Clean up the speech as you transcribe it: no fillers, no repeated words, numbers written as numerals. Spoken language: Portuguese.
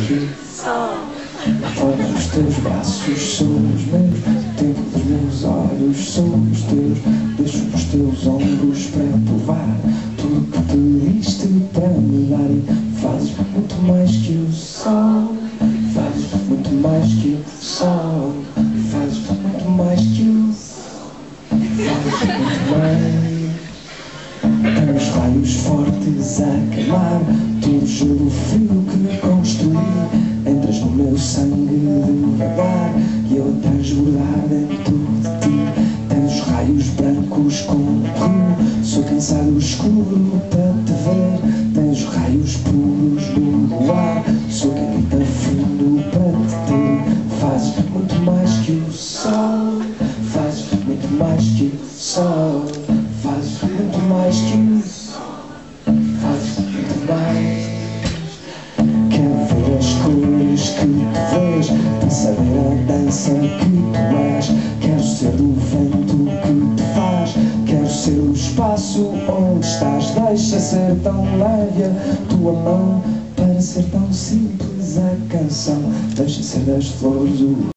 que o sol. Todos os teus braços são os meus, tempo dos meus olhos são os teus. Deixo os teus ombros para provar tudo que pediste para me dar. E fazes muito mais que o sol, fazes muito mais que o sol, fazes muito mais que o sol, fazes muito mais. Tens raios fortes a queimar todo o gelo frio que construí. Entras no meu sangue devagar e eu a transbordar dentro de ti. Tens os raios brancos como um rio, sou quem sai do escuro para te ver. Tens os raios puros do luar, sou quem grita fundo para te ter. Fazes muito mais que o sol, fazes muito mais que o sol, fazes muito mais que o sol, fazes muito mais. Quero ver as cores que tu vês, para saber a dança que tu és. Quero ser do vento que te faz, quero ser o espaço onde estás. Deixa ser tão leve a tua mão, para ser tão simples a canção. Deixa ser das flores o